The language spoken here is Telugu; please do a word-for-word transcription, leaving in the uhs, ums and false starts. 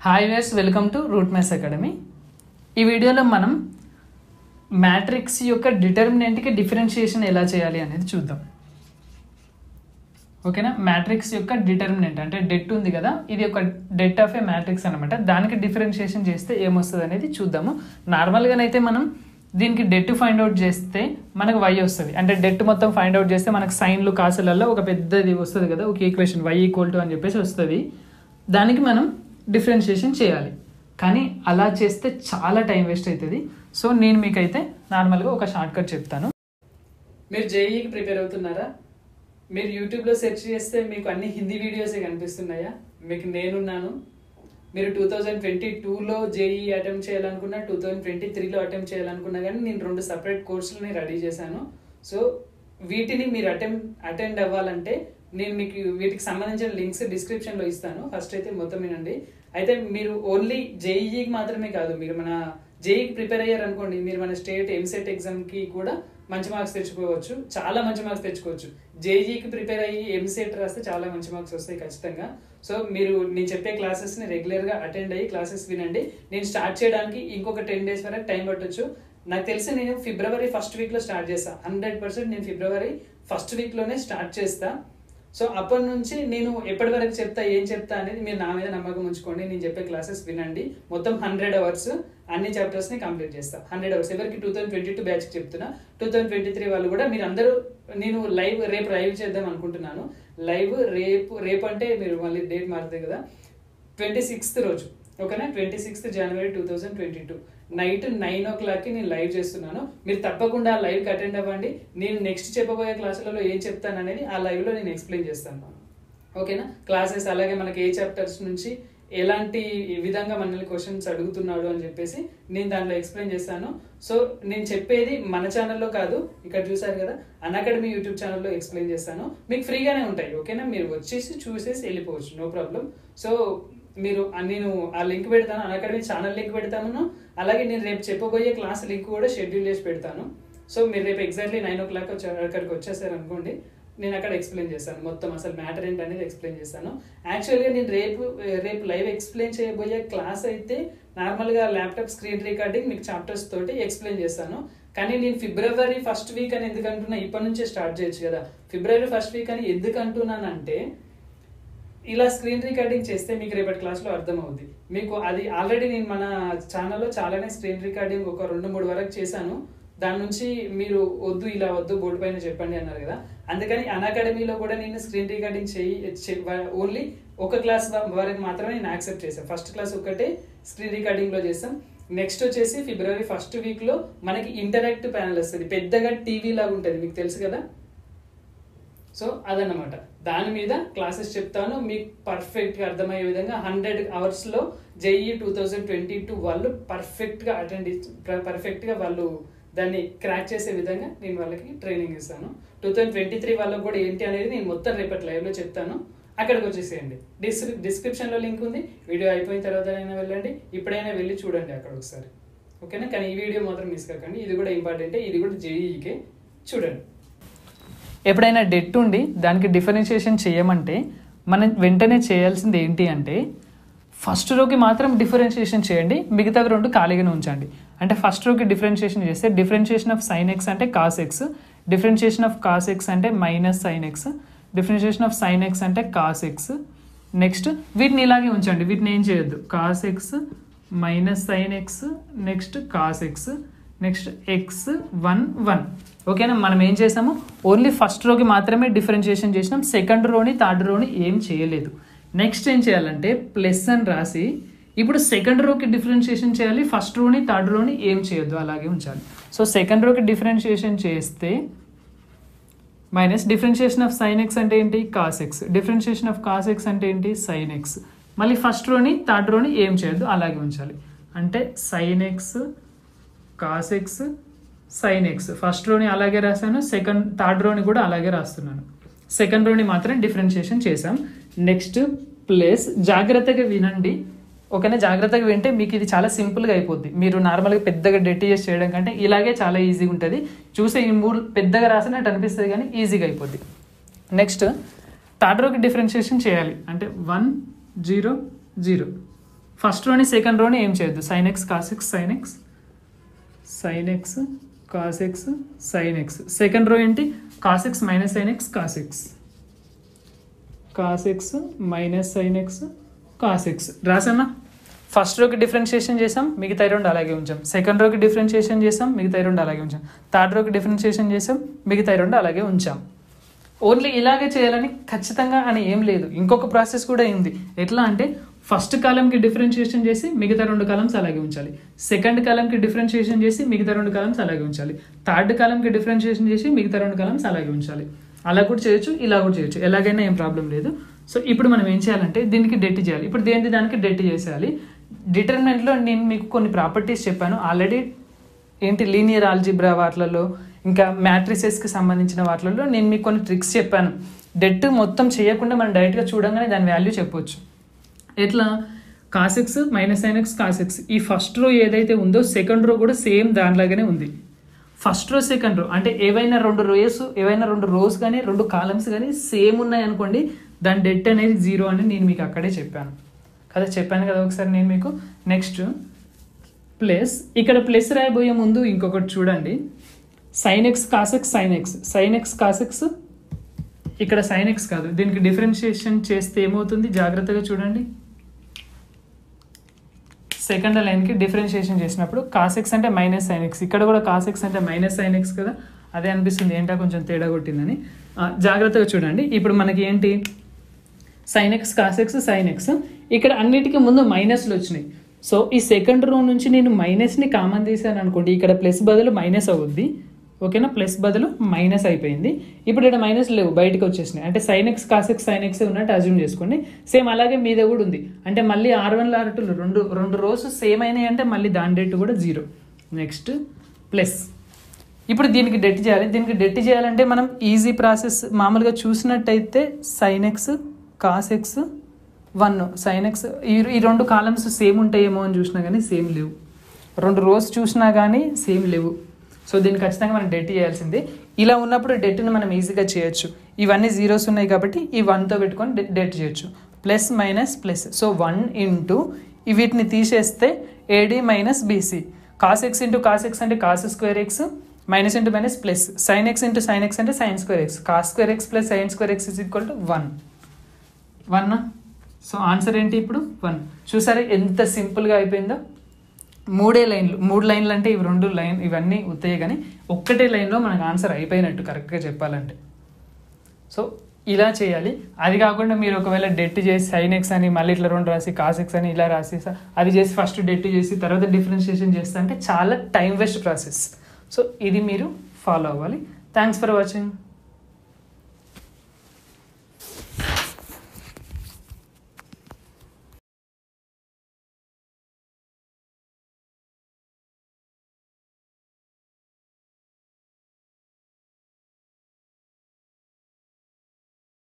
హాయ్ వేర్స్, welcome to root maths academy. ఈ వీడియోలో మనం మ్యాట్రిక్స్ యొక్క డిటర్మినెంట్కి డిఫరెన్షియేషన్ ఎలా చేయాలి అనేది చూద్దాం. ఓకేనా? మ్యాట్రిక్స్ యొక్క డిటర్మినెంట్ అంటే డెట్ ఉంది కదా, ఇది ఒక డెట్ ఆఫ్ ఏ మ్యాట్రిక్స్ అనమాట. దానికి డిఫరెన్షియేషన్ చేస్తే ఏమొస్తుంది అనేది చూద్దాము. నార్మల్గానైతే మనం దీనికి డెట్ ఫైండ్ అవుట్ చేస్తే మనకు వై వస్తుంది. అంటే డెట్ మొత్తం ఫైండ్ అవుట్ చేస్తే మనకు సైన్లు కాసులలో ఒక పెద్దది వస్తుంది కదా, ఒక ఈక్వేషన్ వై ఈక్వల్ టు అని చెప్పేసి వస్తుంది. దానికి మనం డిఫరెన్షియేషన్ చేయాలి. కానీ అలా చేస్తే చాలా టైం వేస్ట్ అవుతుంది. సో నేను మీకైతే నార్మల్గా ఒక షార్ట్ కట్ చెప్తాను. మీరు జేఈకి ప్రిపేర్ అవుతున్నారా? మీరు యూట్యూబ్లో సెర్చ్ చేస్తే మీకు అన్ని హిందీ వీడియోసే కనిపిస్తున్నాయా? మీకు నేనున్నాను. మీరు టూ థౌజండ్ ట్వంటీ టూలో జేఈ అటెంప్ట్ చేయాలనుకున్నా, టూ థౌజండ్ ట్వంటీ త్రీలో అటెంప్ట్ చేయాలనుకున్నా కానీ నేను రెండు సపరేట్ కోర్సులని రెడీ చేశాను. సో వీటిని మీరు అటెంప్ట్ అటెండ్ అవ్వాలంటే నేను మీకు వీటికి సంబంధించిన లింక్స్ డిస్క్రిప్షన్లో ఇస్తాను. ఫస్ట్ అయితే మొత్తం వినండి. అయితే మీరు ఓన్లీ జేఈకి మాత్రమే కాదు, మీరు మన జేఈకి ప్రిపేర్ అయ్యారు అనుకోండి, మీరు మన స్టేట్ ఎంసెట్ ఎగ్జామ్కి కూడా మంచి మార్క్స్ తెచ్చుకోవచ్చు, చాలా మంచి మార్క్స్ తెచ్చుకోవచ్చు. జేఈకి ప్రిపేర్ అయ్యి ఎంసెట్ రాస్తే చాలా మంచి మార్క్స్ వస్తాయి ఖచ్చితంగా. సో మీరు నేను చెప్పే క్లాసెస్ని రెగ్యులర్గా అటెండ్ అయ్యి క్లాసెస్ వినండి. నేను స్టార్ట్ చేయడానికి ఇంకొక టెన్ డేస్ వరకు టైం పట్టొచ్చు. నాకు తెలిసి నేను ఫిబ్రవరి ఫస్ట్ వీక్లో స్టార్ట్ చేస్తాను. హండ్రెడ్ పర్సెంట్ నేను ఫిబ్రవరి ఫస్ట్ వీక్లోనే స్టార్ట్ చేస్తా. సో అప్పటి నుంచి నేను ఎప్పటి వరకు చెప్తా, ఏం చెప్తా అనేది మీరు నా మీద నమ్మకం ఉంచుకోండి. నేను చెప్పే క్లాసెస్ వినండి. మొత్తం హండ్రెడ్ అవర్స్ అన్ని చాప్టర్స్ని కంప్లీట్ చేస్తా. హండ్రెడ్ అవర్స్ ఎవరికి టూ థౌసండ్ ట్వంటీ టూ బ్యాచ్కి చెప్తున్నా. టూ థౌసండ్ ట్వంటీ త్రీ వాళ్ళు కూడా మీరు అందరూ, నేను లైవ్ రేపు లైవ్ చేద్దాం అనుకుంటున్నాను. లైవ్ రేపు రేపు అంటే మీరు మళ్ళీ డేట్ మారుతుంది కదా, ట్వంటీ సిక్స్త్ రోజు. ఓకేనా? ట్వంటీ సిక్స్త్ జనవరి two thousand twenty two night nine ఓ క్లాక్కి నేను లైవ్ చేస్తున్నాను. మీరు తప్పకుండా ఆ లైవ్కి అటెండ్ అవ్వండి. నేను నెక్స్ట్ చెప్పబోయే క్లాసులలో ఏం చెప్తాను అనేది ఆ లైవ్లో నేను ఎక్స్ప్లెయిన్ చేస్తాను. ఓకేనా? క్లాసెస్ అలాగే మనకి ఏ చాప్టర్స్ నుంచి ఎలాంటి విధంగా మనల్ని క్వశ్చన్స్ అడుగుతున్నాడు అని చెప్పేసి నేను దాంట్లో ఎక్స్ప్లెయిన్ చేస్తాను. సో నేను చెప్పేది మన ఛానల్లో కాదు, ఇక్కడ చూసారు కదా అన్అకాడమీ యూట్యూబ్ ఛానల్లో ఎక్స్ప్లెయిన్ చేస్తాను. మీకు ఫ్రీగానే ఉంటాయి. ఓకేనా? మీరు వచ్చేసి చూసేసి వెళ్ళిపోవచ్చు, నో ప్రాబ్లం. సో మీరు నేను ఆ లింక్ పెడతాను, అన్అకాడమీ ఛానల్ లింక్ పెడతాను. అలాగే నేను రేపు చెప్పబోయే క్లాస్ లింక్ కూడా షెడ్యూల్ చేసి పెడతాను. సో మీరు రేపు ఎగ్జాక్ట్లీ నైన్ ఓ క్లాక్ అక్కడికి వచ్చేసారు అనుకోండి, నేను అక్కడ ఎక్స్ప్లెయిన్ చేస్తాను. మొత్తం అసలు మ్యాటర్ ఏంటి అనేది ఎక్స్ప్లెయిన్ చేస్తాను. యాక్చువల్గా నేను రేపు రేపు లైవ్ ఎక్స్ప్లెయిన్ చేయబోయే క్లాస్ అయితే నార్మల్గా ల్యాప్టాప్ స్క్రీన్ రికార్డింగ్ మీకు చాప్టర్స్ తోటి ఎక్స్ప్లెయిన్ చేస్తాను. కానీ నేను ఫిబ్రవరి ఫస్ట్ వీక్ అని ఎందుకు అంటున్నా, ఇప్పటి నుంచే స్టార్ట్ చేయొచ్చు కదా. ఫిబ్రవరి ఫస్ట్ వీక్ అని ఎందుకు అంటున్నానంటే, ఇలా స్క్రీన్ రికార్డింగ్ చేస్తే మీకు రేపటి క్లాస్లో అర్థమవుద్ది. మీకు అది ఆల్రెడీ నేను మన ఛానల్లో చాలానే స్క్రీన్ రికార్డింగ్ ఒక రెండు మూడు వరకు చేశాను. దాని నుంచి మీరు వద్దు, ఇలా వద్దు, బోర్డు పైన చెప్పండి అన్నారు కదా. అందుకని అన్అకాడమీలో కూడా నేను స్క్రీన్ రికార్డింగ్ చేయి ఓన్లీ ఒక క్లాస్ వరకు మాత్రమే నేను యాక్సెప్ట్ చేశాను. ఫస్ట్ క్లాస్ ఒకటే స్క్రీన్ రికార్డింగ్లో చేస్తాం. నెక్స్ట్ వచ్చేసి ఫిబ్రవరి ఫస్ట్ వీక్లో మనకి ఇంటరాక్టివ్ ప్యానల్ వస్తుంది, పెద్దగా టీవీ లాగా ఉంటుంది, మీకు తెలుసు కదా. సో అదన్నమాట, దాని మీద క్లాసెస్ చెప్తాను మీకు పర్ఫెక్ట్గా అర్థమయ్యే విధంగా. హండ్రెడ్ అవర్స్లో JEE two thousand twenty two వాళ్ళు పర్ఫెక్ట్గా అటెండ్ పర్ఫెక్ట్గా వాళ్ళు దాన్ని క్రాక్ చేసే విధంగా నేను వాళ్ళకి ట్రైనింగ్ ఇస్తాను. టూ థౌజండ్ ట్వంటీ త్రీ వాళ్ళకి కూడా ఏంటి అనేది నేను మొత్తం రేపటి లైవ్లో చెప్తాను. అక్కడికి వచ్చేసేయండి. డిస్ డిస్క్రిప్షన్లో లింక్ ఉంది. వీడియో అయిపోయిన తర్వాత అయినా వెళ్ళండి, ఇప్పుడైనా వెళ్ళి చూడండి అక్కడ ఒకసారి. ఓకేనా? కానీ ఈ వీడియో మాత్రం మిస్ కాకండి, ఇది కూడా ఇంపార్టెంటే, ఇది కూడా జేఈకే చూడండి. ఎప్పుడైనా డెట్ ఉండి దానికి డిఫరెన్షియేషన్ చేయమంటే మనం వెంటనే చేయాల్సింది ఏంటి అంటే, ఫస్ట్ రోకి మాత్రం డిఫరెన్షియేషన్ చేయండి, మిగతా రెండు ఖాళీగానే ఉంచండి. అంటే ఫస్ట్ రోకి డిఫరెన్షియేషన్ చేస్తే డిఫరెన్షియేషన్ ఆఫ్ సైన్ ఎక్స్ అంటే cos x, differentiation of cos x అంటే minus sine x, differentiation of sine x అంటే కాస్ ఎక్స్. నెక్స్ట్ వీటిని ఇలాగే ఉంచండి, వీటిని ఏం చేయొద్దు. Cos x minus sine x, next cos x, next x one one. ఓకేనా? మనం ఏం చేసాము, ఓన్లీ ఫస్ట్ రోకి మాత్రమే డిఫరెన్షియేషన్ చేసినాం, సెకండ్ రోని థర్డ్ రోని ఏం చేయలేదు. నెక్స్ట్ ఏం చేయాలంటే ప్లస్ అని రాసి ఇప్పుడు సెకండ్ రోకి డిఫరెన్షియేషన్ చేయాలి, ఫస్ట్ రోని థర్డ్ రోని ఏం చేయొద్దు, అలాగే ఉంచాలి. సో సెకండ్ రోకి డిఫరెన్షియేషన్ చేస్తే minus differentiation of sine x అంటే ఏంటి, cos x, differentiation of cos x అంటే ఏంటి, సైన్ ఎక్స్. మళ్ళీ ఫస్ట్ రోని థర్డ్ రోని ఏం చేయొద్దు, అలాగే ఉంచాలి. అంటే sine x cos x sine x, first రోని అలాగే రాశాను, సెకండ్ థర్డ్ రోని కూడా అలాగే రాస్తున్నాను. సెకండ్ రోని మాత్రం డిఫరెన్షియేషన్ చేసాం. నెక్స్ట్ ప్లస్, జాగ్రత్తగా వినండి. ఓకేనా? జాగ్రత్తగా వింటే మీకు ఇది చాలా సింపుల్గా అయిపోద్ది. మీరు నార్మల్గా పెద్దగా డెటిఎస్ చేయడం కంటే ఇలాగే చాలా ఈజీగా ఉంటుంది. చూసే ఈ మూడు పెద్దగా రాసినట్టు అనిపిస్తుంది కానీ ఈజీగా అయిపోద్ది. నెక్స్ట్ థర్డ్ రోకి డిఫరెన్షియేషన్ చేయాలి. అంటే వన్ జీరో జీరో ఫస్ట్ రోని సెకండ్ రోని ఏం చేయొద్దు, sine x cos x sine x sine x cos x sine x. Second row ఏంటి, cos x minus sine x cos x cos x minus sine x cos x రాసన్నా. ఫస్ట్ రోకి డిఫరెన్షియేషన్ చేసాం, మిగతా రెండు అలాగే ఉంచాం. సెకండ్ రోకి డిఫరెన్షియేషన్ చేసాం, మిగతా రెండు అలాగే ఉంచాం. థర్డ్ రోకి డిఫరెన్షియేషన్ చేసాం, మిగతా రెండు అలాగే ఉంచాం. ఓన్లీ ఇలాగే చేయాలని ఖచ్చితంగా అని ఏం లేదు, ఇంకొక ప్రాసెస్ కూడా ఉంది. ఎట్లా అంటే ఫస్ట్ కాలంకి డిఫరెన్షియేషన్ చేసి మిగతా రెండు కాలమ్స్ అలాగే ఉంచాలి, సెకండ్ కాలంకి డిఫరెన్షియేషన్ చేసి మిగతా రెండు కాలమ్స్ అలాగే ఉంచాలి, థర్డ్ కాలంకి డిఫరెన్షియేషన్ చేసి మిగతా రెండు కాలమ్స్ అలాగే ఉంచాలి. అలా కూడా చేయొచ్చు, ఇలా కూడా చేయొచ్చు, ఎలాగైనా ఏం ప్రాబ్లం లేదు. సో ఇప్పుడు మనం ఏం చేయాలంటే దీనికి డెట్ చేయాలి. ఇప్పుడు దేనికి దానికి డెట్ చేసేయాలి. డిటర్మినెంట్లో నేను మీకు కొన్ని ప్రాపర్టీస్ చెప్పాను ఆల్రెడీ, ఏంటి లీనియర్ ఆల్జీబ్రా వాటిలలో ఇంకా మ్యాట్రిసెస్కి సంబంధించిన వాటిలలో నేను మీకు కొన్ని ట్రిక్స్ చెప్పాను. డెట్ మొత్తం చేయకుండా మనం డైరెక్ట్గా చూడంగానే దాని వాల్యూ చెప్పవచ్చు. ఎట్లా, cos x minus sine x cos x, ఈ ఫస్ట్ రో ఏదైతే ఉందో సెకండ్ రో కూడా సేమ్ దానిలాగానే ఉంది. ఫస్ట్ రో సెకండ్ రో అంటే ఏవైనా రెండు రోస్ ఏవైనా రెండు రోస్ కానీ రెండు కాలమ్స్ కానీ సేమ్ ఉన్నాయి అనుకోండి, దాని డెట్ అనేది జీరో అని నేను మీకు అక్కడే చెప్పాను కదా, చెప్పాను కదా ఒకసారి నేను మీకు. నెక్స్ట్ ప్లస్, ఇక్కడ ప్లస్ రాయబోయే ముందు ఇంకొకటి చూడండి, sine x cos x sine x sine x cos x, ఇక్కడ సైన్ ఎక్స్ కాదు, దీనికి డిఫరెన్షియేషన్ చేస్తే ఏమవుతుంది జాగ్రత్తగా చూడండి. సెకండ్ లైన్కి డిఫరెన్షియేషన్ చేసినప్పుడు కాస్ ఎక్స్ అంటే మైనస్ సైన్ ఎక్స్, ఇక్కడ కూడా కాస్ ఎక్స్ అంటే మైనస్ సైన్ ఎక్స్ కదా, అదే అనిపిస్తుంది ఏంటో కొంచెం తేడా కొట్టిందని. జాగ్రత్తగా చూడండి. ఇప్పుడు మనకి ఏంటి, sine x cos x sine x, ఇక్కడ అన్నిటికీ ముందు మైనస్లు వచ్చినాయి. సో ఈ సెకండ్ రో నుంచి నేను మైనస్ని కామన్ తీసాను అనుకోండి, ఇక్కడ ప్లస్ బదులు మైనస్ అవుద్ది, ఓకేనా, ప్లస్ బదులు మైనస్ అయిపోయింది. ఇప్పుడు ఇక్కడ మైనస్ లేవు, బయటకు వచ్చేసినాయి, అంటే sine x cos x sine x ఉన్నట్టు అజ్యూమ్ చేసుకోండి. సేమ్ అలాగే మీద కూడా ఉంది, అంటే మళ్ళీ ఆర్ వన్లో ఆర్ టూలో రెండు రెండు రోస్ సేమ్ అయినాయి అంటే మళ్ళీ దాని డెట్ కూడా జీరో. నెక్స్ట్ ప్లస్, ఇప్పుడు దీనికి డెట్ చేయాలి. దీనికి డెట్ చేయాలంటే మనం ఈజీ ప్రాసెస్ మామూలుగా చూసినట్టయితే sine x cos x one sine x, ఈ ఈ రెండు కాలమ్స్ సేమ్ ఉంటాయేమో అని చూసినా కానీ సేమ్ లేవు, రెండు రోస్ చూసినా కానీ సేమ్ లేవు. సో దీన్ని ఖచ్చితంగా మనం డెట్ చేయాల్సిందే. ఇలా ఉన్నప్పుడు డెట్ని మనం ఈజీగా చేయొచ్చు. ఇవన్నీ జీరోస్ ఉన్నాయి కాబట్టి ఈ వన్తో పెట్టుకొని డెట్ చేయొచ్చు. Plus minus plus, so one into వీటిని తీసేస్తే AD minus BC, cos x into cos x అంటే cos square x, minus into minus plus, sine x into sine x అంటే sine square x, cos square x plus sine square x is equal to one. One so answer ఏంటి ఇప్పుడు వన్. చూసారా ఎంత సింపుల్గా అయిపోయిందో. మూడే లైన్లు, మూడు లైన్లు అంటే ఇవి రెండు లైన్ ఇవన్నీ ఉత్తాయి, కానీ ఒక్కటే లైన్లో మనకు ఆన్సర్ అయిపోయినట్టు కరెక్ట్గా చెప్పాలంటే. సో ఇలా చేయాలి. అది కాకుండా మీరు ఒకవేళ డెట్ చేసి సైన్ ఎక్స్ అని మళ్ళీ ఇట్లా రెండు రాసి కాస్ ఎక్స్ అని ఇలా రాసి అది చేసి ఫస్ట్ డెట్ చేసి తర్వాత డిఫరెన్షియేషన్ చేస్తా అంటే చాలా టైం వేస్ట్ ప్రాసెస్. సో ఇది మీరు ఫాలో అవ్వాలి. Thanks for watching.